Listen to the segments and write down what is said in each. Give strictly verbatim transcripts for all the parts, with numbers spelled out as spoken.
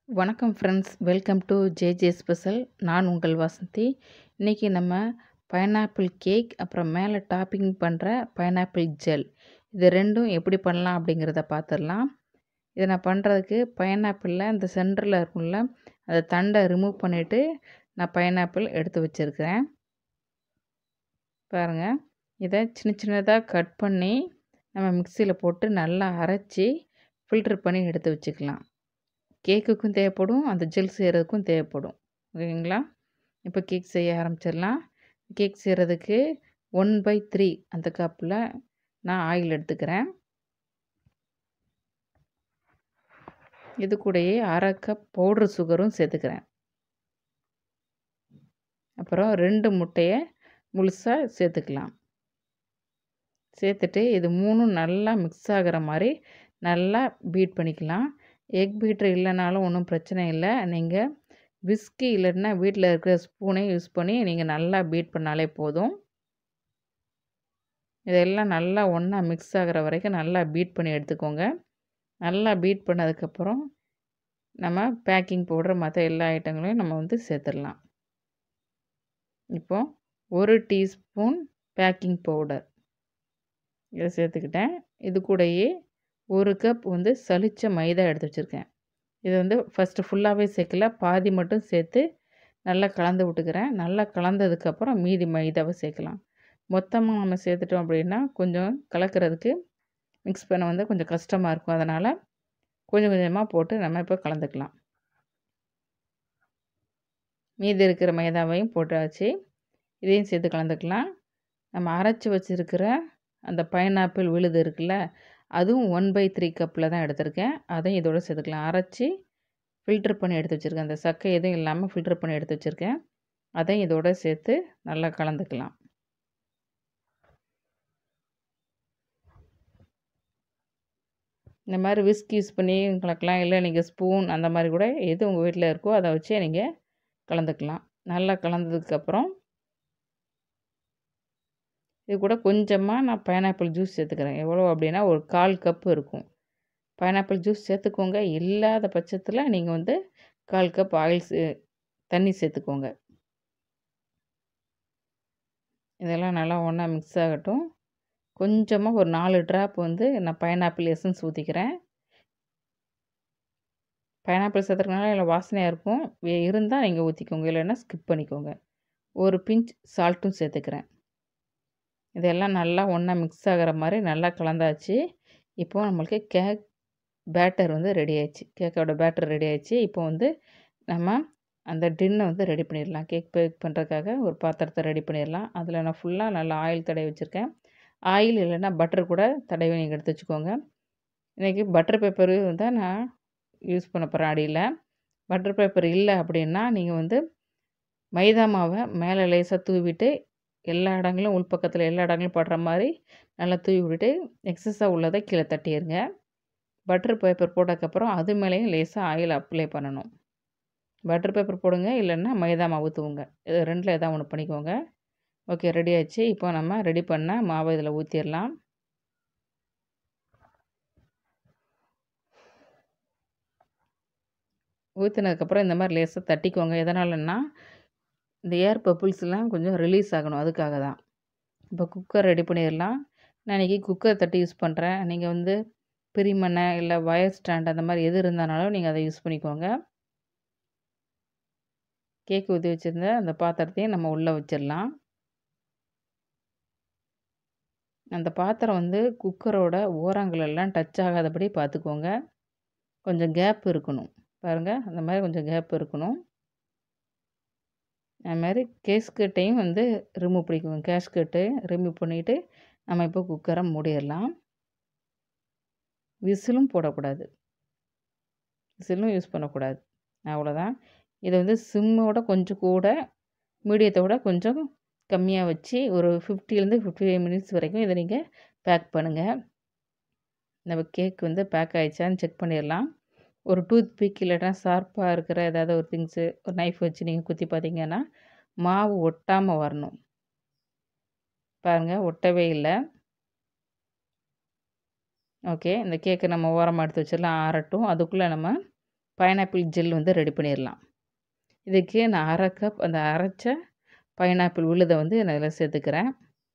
வணக்கம் friends, welcome to J J special. நான் உங்கள் வசந்தி. இன்றைக்கி நம்ம பைனாப்பிள் கேக், அப்புறம் மேலே டாப்பிங் பண்ணுற பைனாப்பிள் ஜெல், இது ரெண்டும் எப்படி பண்ணலாம் அப்படிங்கிறத பார்த்துடலாம். இதை நான் பண்ணுறதுக்கு பைனாப்பிளில் இந்த சென்டரில் இருக்கும்ல, அதை தண்டை ரிமூவ் பண்ணிவிட்டு நான் பைனாப்பிள் எடுத்து வச்சுருக்கிறேன். பாருங்கள், இதை சின்ன சின்னதாக கட் பண்ணி நம்ம மிக்சியில் போட்டு நல்லா அரைச்சி ஃபில்ட்ரு பண்ணி எடுத்து வச்சுக்கலாம். கேக்குக்கும் தேவைப்படும், அந்த ஜெல் செய்கிறதுக்கும் தேவைப்படும். ஓகேங்களா? இப்போ கேக் செய்ய ஆரம்பிச்சிடலாம். கேக் செய்கிறதுக்கு ஒன் பை த்ரீ அந்த கப்பில் நான் ஆயில் எடுத்துக்கிறேன். இது கூடயே அரை கப் பவுட்ரு சுகரும் சேர்த்துக்கிறேன். அப்புறம் ரெண்டு முட்டையை முழுசாக சேர்த்துக்கலாம். சேர்த்துட்டு இது மூணும் நல்லா மிக்ஸ் ஆகிற மாதிரி நல்லா பீட் பண்ணிக்கலாம். எக் பீட்ரு இல்லைனாலும் ஒன்றும் பிரச்சனை இல்லை. நீங்கள் விஸ்கி இல்லைன்னா வீட்டில் இருக்கிற ஸ்பூனை யூஸ் பண்ணி நீங்கள் நல்லா பீட் பண்ணாலே போதும். இதெல்லாம் நல்லா ஒன்றா மிக்ஸ் ஆகிற வரைக்கும் நல்லா பீட் பண்ணி எடுத்துக்கோங்க. நல்லா பீட் பண்ணதுக்கப்புறம் நம்ம பேக்கிங் பவுடர் மற்ற எல்லா ஐட்டங்களையும் நம்ம வந்து சேர்த்துடலாம். இப்போது ஒரு டீஸ்பூன் பேக்கிங் பவுடர் இதை சேர்த்துக்கிட்டேன். இது கூடயே ஒரு கப் வந்து சலித்த மைதா எடுத்து வச்சுருக்கேன். இது வந்து ஃபஸ்ட்டு ஃபுல்லாகவே சேர்க்கல, பாதி மட்டும் சேர்த்து நல்லா கலந்து விட்டுக்கிறேன். நல்லா கலந்ததுக்கப்புறம் மீதி மைதாவை சேர்க்கலாம். மொத்தமாக நம்ம சேர்த்துட்டோம் அப்படின்னா கொஞ்சம் கலக்கிறதுக்கு மிக்ஸ் பண்ண வந்து கொஞ்சம் கஷ்டமாக இருக்கும். அதனால் கொஞ்சம் கொஞ்சமாக போட்டு நம்ம இப்போ கலந்துக்கலாம். மீதி இருக்கிற மைதாவையும் போட்டாச்சு. இதையும் சேர்த்து கலந்துக்கலாம். நம்ம அரைச்சி வச்சுருக்கிற அந்த பைனாப்பிள் விழுது இருக்குல்ல, அதுவும் ஒன் பை த்ரீ கப்பில் தான் எடுத்திருக்கேன். அதையும் இதோடு சேர்த்துக்கலாம். அரைச்சி ஃபில்ட்ரு பண்ணி எடுத்து வச்சுருக்கேன். அந்த சக்கை எதுவும் இல்லாமல் ஃபில்ட்ரு பண்ணி எடுத்து வச்சுருக்கேன். அதையும் இதோடு சேர்த்து நல்லா கலந்துக்கலாம். இந்த மாதிரி விஸ்க் யூஸ் பண்ணி கலக்கலாம், இல்லை நீங்கள் ஸ்பூன் அந்த மாதிரி கூட எது உங்கள் வீட்டில் இருக்கோ அதை வச்சே நீங்கள் கலந்துக்கலாம். நல்லா கலந்ததுக்கப்புறம் இது கூட கொஞ்சமாக நான் பைனாப்பிள் ஜூஸ் சேர்த்துக்கிறேன். எவ்வளோ அப்படின்னா ஒரு கால் கப்பு இருக்கும். பைனாப்பிள் ஜூஸ் சேர்த்துக்கோங்க. இல்லாத பட்சத்தில் நீங்கள் வந்து கால் கப் ஆயில் சே தண்ணி சேர்த்துக்கோங்க. இதெல்லாம் நல்லா ஒன்றா மிக்ஸ் ஆகட்டும். கொஞ்சமாக ஒரு நாலு ட்ராப் வந்து நான் பைனாப்பிள் எசன்ஸ் ஊற்றிக்கிறேன். பைனாப்பிள் சேர்த்துறதுனால இல்லை வாசனையாக இருக்கும். இருந்தால் நீங்கள் ஊற்றிக்கோங்க, இல்லைன்னா ஸ்கிப் பண்ணிக்கோங்க. ஒரு பிஞ்ச் சால்ட்டும் சேர்த்துக்கிறேன். இதெல்லாம் நல்லா ஒன்றா மிக்ஸ் ஆகிற மாதிரி நல்லா கலந்தாச்சு. இப்போது நம்மளுக்கு கேக் பேட்டர் வந்து ரெடி ஆயிடுச்சு. கேக்கோட பேட்டர் ரெடி ஆயிடுச்சு. இப்போ வந்து நம்ம அந்த டின்னை வந்து ரெடி பண்ணிடலாம். கேக் பேக் பண்ணுறதுக்காக ஒரு பாத்திரத்தை ரெடி பண்ணிடலாம். அதில் நான் ஃபுல்லாக நல்லா ஆயில் தடவி வச்சுருக்கேன். ஆயில் இல்லைன்னா பட்டர் கூட தடவி நீங்கள் எடுத்து வச்சுக்கோங்க. இன்றைக்கி பட்டர் பேப்பரு தான் நான் யூஸ் பண்ண போகிறேன் அடியில். பட்டர் பேப்பர் இல்லை அப்படின்னா நீங்கள் வந்து மைதா மாவை மேலே லேசாக தூவிட்டு எல்லா இடங்களும் உள்பக்கத்தில் எல்லா இடங்களும் படுற மாதிரி நல்லா தூவி விட்டுட்டு எக்ஸஸாக உள்ளதை கீழே தட்டிடுங்க. பட்டர் பேப்பர் போட்டதுக்கப்புறம் அது மேலேயும் லேசாக ஆயில் அப்ளை பண்ணணும். பட்டர் பேப்பர் போடுங்க, இல்லைன்னா மைதா மாவு தூவுங்க. இது ரெண்டில் எதாவது ஒன்று பண்ணிக்கோங்க. ஓகே, ரெடி ஆயிடுச்சு. இப்போ நம்ம ரெடி பண்ண மாவை இதில் ஊற்றிடலாம். ஊற்றினதுக்கப்புறம் இந்த மாதிரி லேசாக தட்டிக்கோங்க. எதனாலன்னா இந்த ஏர் பப்புள்ஸ்லாம் கொஞ்சம் ரிலீஸ் ஆகணும், அதுக்காக தான். இப்போ குக்கர் ரெடி பண்ணிடலாம். நான் இன்றைக்கி குக்கர் தட்டி யூஸ் பண்ணுறேன். நீங்கள் வந்து பிரிமனை இல்லை வயர் ஸ்டாண்ட் அந்த மாதிரி எது இருந்தாலும் நீங்கள் அதை யூஸ் பண்ணிக்கோங்க. கேக் ஊற்றி வச்சுருந்த அந்த பாத்திரத்தையும் நம்ம உள்ளே வச்சிடலாம். அந்த பாத்திரம் வந்து குக்கரோட ஓரங்களெல்லாம் டச் ஆகாதபடி பார்த்துக்கோங்க. கொஞ்சம் கேப் இருக்கணும். பாருங்கள், அந்த மாதிரி கொஞ்சம் கேப் இருக்கணும். அது மாதிரி கேஸ்கட்டையும் வந்து ரிமூவ் பண்ணிக்கோங்க. கேஸ்கட்டு ரிமூவ் பண்ணிவிட்டு நம்ம இப்போ குக்கரை மூடிடலாம். விசிலும் போடக்கூடாது, விசிலும் யூஸ் பண்ணக்கூடாது. அவ்வளோதான். இதை வந்து சிம்மோட கொஞ்சம் கூட மீடியத்தை விட கொஞ்சம் கம்மியாக வச்சு ஒரு ஃபிஃப்டிலேருந்து ஃபிஃப்டி ஃபைவ் மினிட்ஸ் வரைக்கும் இதை நீங்கள் பேக் பண்ணுங்கள். நம்ம கேக் வந்து பேக் ஆகிடுச்சான்னு செக் பண்ணிடலாம். ஒரு டூத் பிக் இல்லைன்னா ஷார்ப்பாக இருக்கிற ஏதாவது ஒரு திங்ஸு, ஒரு நைஃப் வச்சு நீங்கள் குத்தி பார்த்தீங்கன்னா மாவு ஒட்டாமல் வரணும். பாருங்கள், ஒட்டவே இல்லை. ஓகே, இந்த கேக்கை நம்ம ஓரமாக எடுத்து வச்சிடலாம், ஆறட்டும். அதுக்குள்ளே நம்ம பைனாப்பிள் ஜெல் வந்து ரெடி பண்ணிடலாம். இதுக்கு நான் அரை கப் அந்த அரைச்ச பைனாப்பிள் விழுதை வந்து நான் இதில் சேர்த்துக்கிறேன்.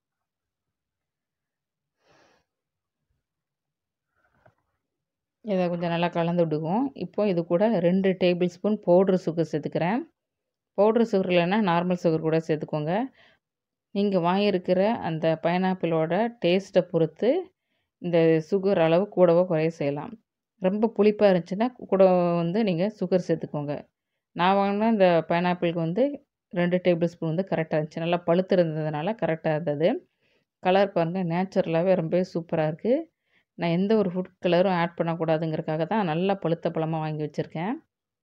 இதை கொஞ்சம் நல்லா கலந்து விடுவோம். இப்போ இது கூட ரெண்டு டேபிள் ஸ்பூன் பவுட்ரு சுகர் சேர்த்துக்கிறேன். பவுட்ரு சுகர் இல்லைன்னா நார்மல் சுகர் கூட சேர்த்துக்கோங்க. நீங்கள் வாங்கியிருக்கிற அந்த பைனாப்பிளோட டேஸ்ட்டை பொறுத்து இந்த சுகர் அளவு கூடவோ குறைய செய்யலாம். ரொம்ப புளிப்பாக இருந்துச்சுன்னா கூட வந்து நீங்கள் சுகர் சேர்த்துக்கோங்க. நான் வாங்கின இந்த பைனாப்பிளுக்கு வந்து ரெண்டு டேபிள் ஸ்பூன் வந்து கரெக்டாக இருந்துச்சு. நல்லா பழுத்து இருந்ததுனால கரெக்டாக இருந்தது. கலர் பாருங்கள், நேச்சுரலாகவே ரொம்பவே சூப்பராக இருக்குது. நான் எந்த ஒரு ஃபுட் கலரும் ஆட் பண்ணக்கூடாதுங்கிறதுக்காக தான் நல்லா பழுத்த பழமாக வாங்கி வச்சுருக்கேன்.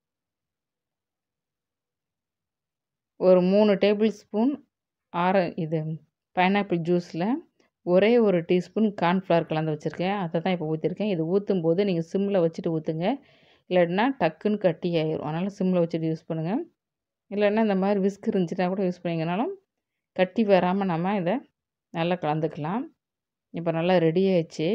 ஒரு மூணு டேபிள் ஸ்பூன் ஆர இது பைனாப்பிள் ஜூஸில் ஒரே ஒரு டீஸ்பூன் கார்ன்ஃப்ளவர் கலந்து வச்சுருக்கேன். அதை தான் இப்போ ஊற்றிருக்கேன். இது ஊற்றும் போது நீங்கள் சிம்மில் வச்சுட்டு ஊற்றுங்க. இல்லைன்னா டக்குன்னு கட்டி ஆயிரும். அதனால் சிம்மில் வச்சுட்டு யூஸ் பண்ணுங்கள். இல்லைன்னா இந்த மாதிரி விஸ்க் இருந்துச்சுன்னா கூட யூஸ் பண்ணிங்கனாலும் கட்டி வராமல் நம்ம இதை நல்லா கலந்துக்கலாம். இப்போ நல்லா ரெடி ஆயிடுச்சு.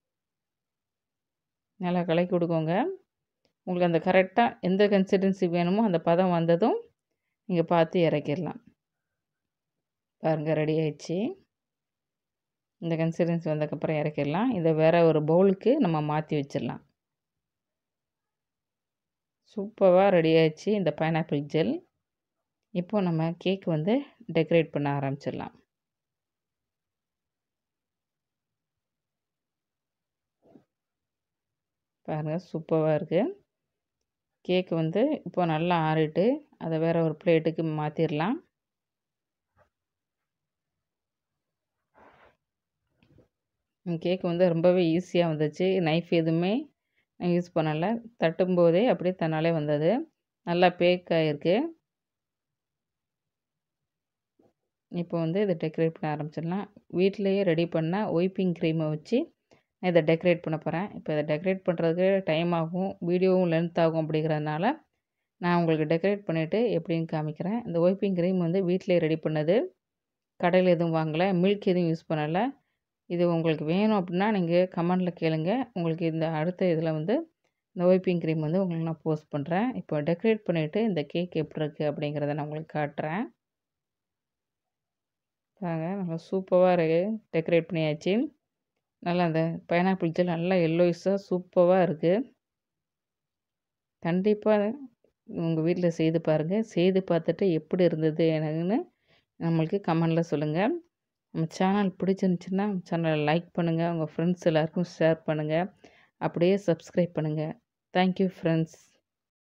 நல்லா கலக்கி கொடுக்கோங்க. உங்களுக்கு அந்த கரெக்டாக எந்த கன்சிஸ்டன்சி வேணுமோ அந்த பதம் வந்ததும் நீங்கள் பார்த்து இறக்கிடலாம். பாருங்கள், ரெடி ஆயிடுச்சு. இந்த கன்சிஸ்டன்சி வந்ததுக்கப்புறம் இறக்கிடலாம். இதை வேறு ஒரு பவுலுக்கு நம்ம மாற்றி வச்சிடலாம். சூப்பராக ரெடி ஆயிடுச்சு இந்த பைனாப்பிள் ஜெல். இப்போ நம்ம கேக் வந்து டெக்கரேட் பண்ண ஆரம்பிச்சிடலாம். பாருங்கள், சூப்பராக இருக்குது. கேக்கு வந்து இப்போ நல்லா ஆறிட்டு அதை வேறு ஒரு பிளேட்டுக்கு மாற்றிடலாம். கேக்கு வந்து ரொம்பவே ஈஸியாக வந்துச்சு. நைஃப் எதுவுமே நான் யூஸ் பண்ணலை. தட்டும்போதே அப்படியே தன்னாலே வந்தது. நல்லா பேக் ஆகிருக்கு. இப்போ வந்து இதை டெக்கரேட் பண்ண ஆரம்பிச்சிடலாம். வீட்டிலையே ரெடி பண்ண ஒயிப்பிங் க்ரீமை வச்சு நான் இதை டெக்கரேட் பண்ண போகிறேன். இப்போ இதை டெக்கரேட் பண்ணுறதுக்கு டைம் ஆகும், வீடியோவும் லென்த் ஆகும். அப்படிங்கிறதுனால நான் உங்களுக்கு டெக்கரேட் பண்ணிவிட்டு எப்படின்னு காமிக்கிறேன். இந்த ஒயிப்பிங் க்ரீம் வந்து வீட்டிலே ரெடி பண்ணது. கடையில் எதுவும் வாங்கலை, மில்க் எதுவும் யூஸ் பண்ணலை. இது உங்களுக்கு வேணும் அப்படின்னா நீங்கள் கமெண்டில் கேளுங்க. உங்களுக்கு இந்த அடுத்த இதில் வந்து இந்த ஒயிப்பிங் க்ரீம் வந்து உங்களுக்கு நான் போஸ்ட் பண்ணுறேன். இப்போ டெக்கரேட் பண்ணிவிட்டு இந்த கேக் எப்படி இருக்குது அப்படிங்கிறத நான் உங்களுக்கு காட்டுறேன். பாருங்க, நல்லா சூப்பராக இருக்குது. டெக்கரேட் பண்ணியாச்சு. நல்லா அந்த பைனாப்பிள் ஜெல் நல்லா எல்லோயிஸாக சூப்பராக இருக்குது. கண்டிப்பாக உங்கள் வீட்டில் செய்து பாருங்கள். செய்து பார்த்துட்டு எப்படி இருந்தது எனக்குன்னு நம்மளுக்கு கமெண்டில் சொல்லுங்கள். நம்ம சேனல் பிடிச்சிருந்துச்சின்னா சேனலை லைக் பண்ணுங்கள். உங்கள் ஃப்ரெண்ட்ஸ் எல்லாருக்கும் ஷேர் பண்ணுங்கள். அப்படியே சப்ஸ்கிரைப் பண்ணுங்கள். Thank you friends.